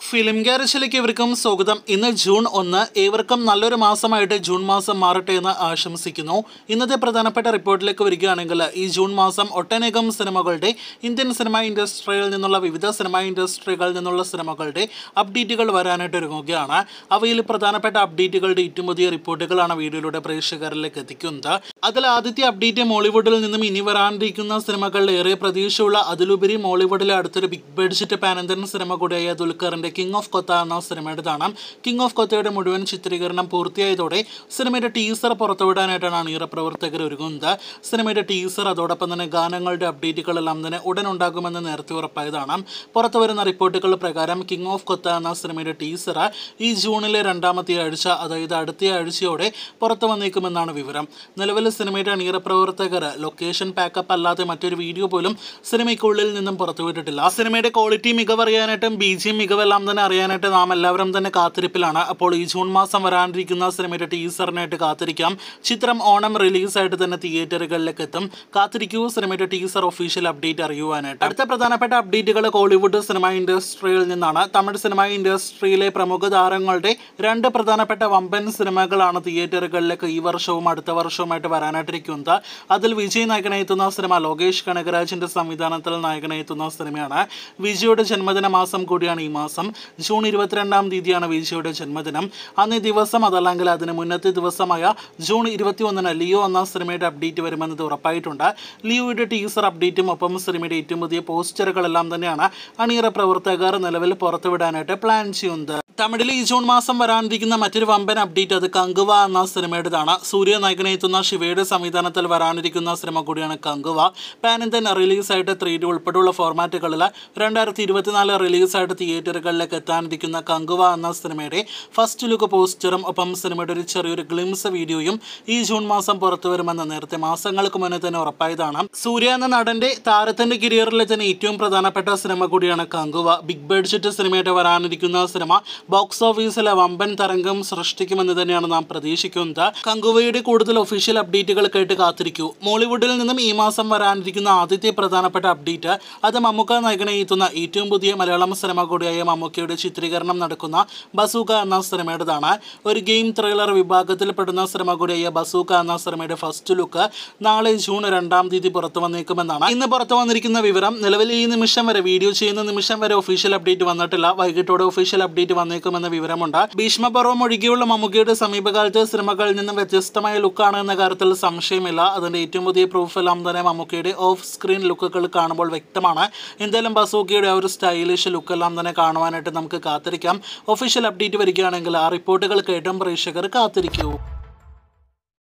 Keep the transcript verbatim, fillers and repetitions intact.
Film ഗാരേജിലേക്ക് ഇവർക്കും സ്വാഗതം. ഇന്ന് ജൂൺ ഒന്ന്. ഏവർക്കും നല്ലൊരു മാസമായിട്ട് ജൂൺ മാസം മാറട്ടെ എന്ന് ആശംസിക്കുന്നു. ഇന്നത്തെ പ്രധാനപ്പെട്ട റിപ്പോർട്ടിലേക്ക് വരികയാണെങ്കിൽ ഈ ജൂൺ മാസം ഒട്ടനേകം സിനിമകളുടെ ഇന്ത്യൻ സിനിമാ ഇൻഡസ്ട്രിയിൽ നിന്നുള്ള വിവിധ സിനിമാ ഇൻഡസ്ട്രികളിൽ നിന്നുള്ള സിനിമകളുടെ അപ്ഡേറ്റുകൾ വരാനായിട്ട് ഒരുങ്ങുകയാണ്. അവയിൽ പ്രധാനപ്പെട്ട അപ്ഡേറ്റുകളുടെ ഏറ്റവും പുതിയ റിപ്പോർട്ടുകളാണ് വീഡിയോയിലൂടെ പ്രേക്ഷകരിലേക്ക് എത്തിക്കുന്നത്. അതിൽ ആദ്യത്തെ അപ്ഡേറ്റ് മോളിവുഡിൽ നിന്നും ഇനി വരാനിരിക്കുന്ന സിനിമകളിൽ ഏറെ പ്രതീക്ഷയുള്ള, അതിലുപരി മോളിവുഡിലെ അടുത്തൊരു ബിഗ് ബഡ്ജറ്റ് പാനന്തൻ സിനിമ കൂടിയായ ദുൽഖറിന്റെ കിങ് ഓഫ് കൊത്ത എന്ന സിനിമയുടേതാണ്. കിങ് ഓഫ് കൊത്തയുടെ മുഴുവൻ ചിത്രീകരണം പൂർത്തിയായതോടെ സിനിമയുടെ ടീസർ പുറത്തുവിടാനായിട്ടാണ് അണിയറ പ്രവർത്തകർ ഒരുങ്ങുന്നത്. സിനിമയുടെ ടീസർ അതോടൊപ്പം തന്നെ ഗാനങ്ങളുടെ അപ്ഡേറ്റുകളെല്ലാം തന്നെ ഉടൻ ഉണ്ടാകുമെന്ന് നേരത്തെ ഉറപ്പായതാണ്. പുറത്തു വരുന്ന റിപ്പോർട്ടുകൾ പ്രകാരം കിങ് ഓഫ് കൊത്ത എന്ന സിനിമയുടെ ടീസർ ഈ ജൂണിലെ രണ്ടാമത്തെ ആഴ്ച, അതായത് അടുത്ത ആഴ്ചയോടെ പുറത്തു വന്നേക്കുമെന്നാണ് വിവരം. നിലവിൽ സിനിമയുടെ അണിയറ പ്രവർത്തകർ ലൊക്കേഷൻ പാക്കപ്പ് അല്ലാതെ മറ്റൊരു വീഡിയോ പോലും സിനിമയ്ക്കുള്ളിൽ നിന്നും പുറത്തുവിട്ടിട്ടില്ല. സിനിമയുടെ ക്വാളിറ്റി മികവറിയാനായിട്ടും ബി ജി എം മികവെല്ലാം തന്നെ അറിയാനായിട്ട് നാം എല്ലാവരും തന്നെ കാത്തിരിപ്പിലാണ്. അപ്പോൾ ഈ ജൂൺ മാസം വരാനിരിക്കുന്ന സിനിമയുടെ ടീസറിനായിട്ട് കാത്തിരിക്കാം. ചിത്രം ഓണം റിലീസായിട്ട് തന്നെ തിയേറ്ററുകളിലേക്ക് എത്തും. കാത്തിരിക്കൂ സിനിമയുടെ ടീസർ ഒഫീഷ്യൽ അപ്ഡേറ്റ് അറിയുവാനായിട്ട്. അടുത്ത പ്രധാനപ്പെട്ട അപ്ഡേറ്റുകൾ കോളിവുഡ് സിനിമാ ഇൻഡസ്ട്രിയിൽ നിന്നാണ്. തമിഴ് സിനിമാ ഇൻഡസ്ട്രിയിലെ പ്രമുഖ താരങ്ങളുടെ രണ്ട് പ്രധാനപ്പെട്ട വമ്പൻ സിനിമകളാണ് തിയേറ്ററുകളിലേക്ക് ഈ വർഷവും അടുത്ത വർഷവുമായിട്ട് വരാനായിട്ടിരിക്കുന്നത്. അതിൽ വിജയ് നായകനെത്തുന്ന സിനിമ ലോകേഷ് കനകരാജിന്റെ സംവിധാനത്തിൽ നായകനെത്തുന്ന സിനിമയാണ്. വിജയുടെ ജന്മദിന മാസം കൂടിയാണ് ഈ മാസം. ജൂൺ ഇരുപത്തിരണ്ടാം തീയതിയാണ് വിജയുടെ ജന്മദിനം. അന്നേ ദിവസം അതല്ലെങ്കിൽ അതിന് മുന്നത്തെ ദിവസമായ ജൂൺ ഇരുപത്തി ഒന്നിന് ലിയോ എന്ന സിനിമയുടെ അപ്ഡേറ്റ് വരുമെന്നത് ഉറപ്പായിട്ടുണ്ട്. ലിയോയുടെ ടീസർ അപ്ഡേറ്റും ഒപ്പം സിനിമയുടെ ഏറ്റവും പുതിയ പോസ്റ്ററുകളെല്ലാം തന്നെയാണ് അണിയറ പ്രവർത്തകർ നിലവിൽ പുറത്തുവിടാനായിട്ട് പ്ലാൻ ചെയ്യുന്നത്. തമിഴിൽ ഈ ജൂൺ മാസം വരാനിരിക്കുന്ന മറ്റൊരു വമ്പൻ അപ്ഡേറ്റ് അത് കങ്കുവ എന്ന സിനിമയുടേതാണ്. സൂര്യ നായകനെത്തുന്ന ശിവയുടെ സംവിധാനത്തിൽ വരാനിരിക്കുന്ന സിനിമ കൂടിയാണ് കങ്കുവ. പാൻ ഇന്ത്യൻ റിലീസായിട്ട് ത്രീ ഡി ഉൾപ്പെടെയുള്ള ഫോർമാറ്റുകളിൽ രണ്ടായിരത്തി ഇരുപത്തിനാല് റിലീസായിട്ട് തിയേറ്ററുകളിലേക്ക് എത്താനിരിക്കുന്ന കങ്കുവ എന്ന സിനിമയുടെ ഫസ്റ്റ് ലുക്ക് പോസ്റ്ററും ഒപ്പം സിനിമയുടെ ഒരു ചെറിയൊരു ഗ്ലിംസ് വീഡിയോയും ഈ ജൂൺ മാസം പുറത്തു വരുമെന്ന് നേരത്തെ മാസങ്ങൾക്ക് മുന്നേ തന്നെ ഉറപ്പായതാണ്. സൂര്യ എന്ന നടന്റെ താരത്തിന്റെ കരിയറിലെ തന്നെ ഏറ്റവും പ്രധാനപ്പെട്ട സിനിമ കൂടിയാണ് കങ്കുവ. ബിഗ് ബഡ്ജറ്റ് സിനിമയായിട്ട് വരാനിരിക്കുന്ന സിനിമ ബോക്സ് ഓഫീസിലെ വമ്പൻ തരംഗം സൃഷ്ടിക്കുമെന്ന് തന്നെയാണ് നാം പ്രതീക്ഷിക്കുന്നത്. കങ്കുവയുടെ കൂടുതൽ ഒഫീഷ്യൽ അപ്ഡേറ്റുകൾ കേട്ട് കാത്തിരിക്കൂ. മോളിവുഡിൽ നിന്നും ഈ മാസം വരാനിരിക്കുന്ന ആദ്യത്തെ പ്രധാനപ്പെട്ട അപ്ഡേറ്റ് അത് മമ്മൂക്ക നായകനെ എത്തുന്ന ഏറ്റവും പുതിയ മലയാളം സിനിമ കൂടിയായ മമ്മൂക്കയുടെ ചിത്രീകരണം നടക്കുന്ന ബസൂക്ക എന്ന സിനിമയുടേതാണ്. ഒരു ഗെയിം ത്രില്ലർ വിഭാഗത്തിൽ പെടുന്ന സിനിമ കൂടിയായ ബസൂക്ക എന്ന സിനിമയുടെ ഫസ്റ്റ് ലുക്ക് നാളെ ജൂൺ രണ്ടാം തീയതി പുറത്തു വന്നേക്കുമെന്നാണ് ഇന്ന് പുറത്തു വന്നിരിക്കുന്ന വിവരം. നിലവിൽ ഈ നിമിഷം വരെ വീഡിയോ ചെയ്യുന്ന നിമിഷം വരെ ഒഫീഷ്യൽ അപ്ഡേറ്റ് വന്നിട്ടില്ല. വൈകിട്ടോടെ ഒഫീഷ്യൽ അപ്ഡേറ്റ് വന്നേക്കുമെന്ന വിവരമുണ്ട്. ഭീഷ്മപർവം ഒഴികെയുള്ള മമ്മൂക്കയുടെ സമീപകാലത്തെ സിനിമകളിൽ നിന്നും വ്യത്യസ്തമായ ലുക്കാണ് എന്ന കാര്യത്തിൽ സംശയമില്ല. അതിന്റെ ഏറ്റവും പുതിയ പ്രൂഫ് എല്ലാം തന്നെ മമ്മൂക്കയുടെ ഓഫ് സ്ക്രീൻ ലുക്കുകൾ കാണുമ്പോൾ വ്യക്തമാണ്. എന്തായാലും ബസൂക്കയുടെ ആ ഒരു സ്റ്റൈലിഷ് ലുക്കെല്ലാം തന്നെ കാണുവാനായിട്ട് നമുക്ക് കാത്തിരിക്കാം. ഒഫീഷ്യൽ അപ്ഡേറ്റ് വരികയാണെങ്കിൽ ആ റിപ്പോർട്ടുകൾ കേട്ടും പ്രേക്ഷകർ കാത്തിരിക്കൂ.